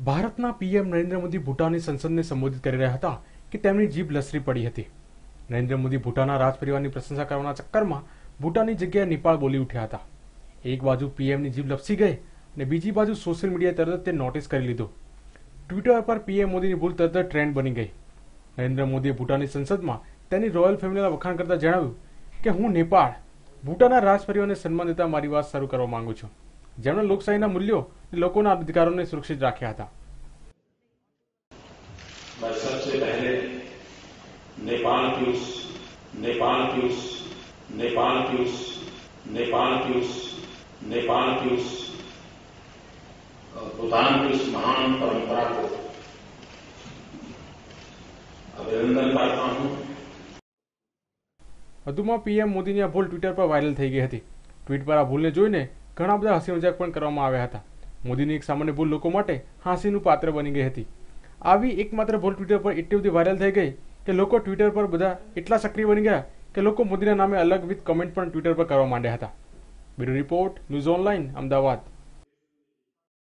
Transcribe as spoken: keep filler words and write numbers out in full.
ભારતના પીએમ નરેન્દ્ર મોદી ભૂટાનની સંસદને સંબોધિત કરી રહ્યા હતા કે તેમની જીભ લસરી પડી હતી। નરેન્દ્ર મોદી ભૂટાનના રાજ પરિવારની પ્રશંસા કરવાના ચક્કરમાં ભૂટાનની જગ્યાએ નેપાળ બોલી ઉઠ્યા હતા। એક બાજુ પીએમની જીભ લપસી ગઈ અને બીજી બાજુ સોશિયલ મીડિયાએ તરત જ તે નોટિસ કરી લીધો। ટ્વિટર પર પીએમ મોદીની ભૂલ તરત જ ટ્રેન્ડ બની ગઈ। નરેન્દ્ર મોદીએ ભૂટાનની સંસદમાં તેની રોયલ ફેમિલીના વખાણ કરતા જણાવ્યું કે હું નેપાળ ભૂટાનના રાજ પરિવારને સન્માન દેતા મારી વાત શરૂ કરવા માંગુ છું, જેમણે લોકશાહીના મૂલ્યો અને લોકોના અધિકારોને સુરક્ષિત રાખ્યા હતા। मैं सबसे पहले नेपाल की उस नेपाल की उस नेपाल की उस नेपाल की उस नेपाल की उस भूटान की उस महान परंपरा को अभिनंदन करता हूं। વધુમાં પીએમ મોદીની આ ભૂલ ટ્વિટર પર વાયરલ થઈ ગઈ હતી। ટ્વીટ પર આ ભૂલને જોઈને ઘણા બધા હસી મજાક પણ કરવામાં આવ્યા હતા। મોદીની એક સામાન્ય ભૂલ લોકો માટે હાંસીનું પાત્ર બની ગઈ હતી। આવી એકમાત્ર ભૂલ ટ્વિટર પર એટલી બધી વાયરલ થઈ ગઈ કે લોકો ટ્વિટર પર બધા એટલા સક્રિય બની ગયા કે લોકો મોદીના નામે અલગ વિથ કમેન્ટ પણ ટ્વિટર પર કરવા માંડ્યા હતા। Bureau report, news online, Ahmedabad.